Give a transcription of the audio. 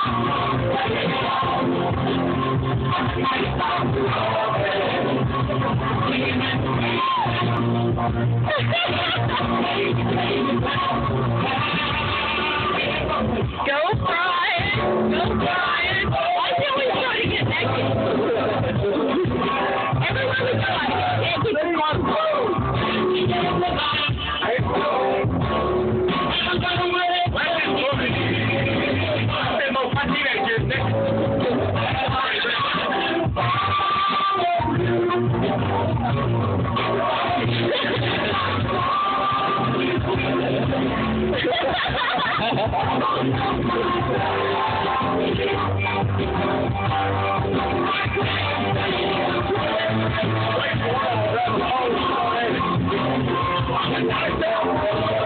Go Brian! Go Brian! Why can't we try to get naked? Everyone was like, can't keep it Wait for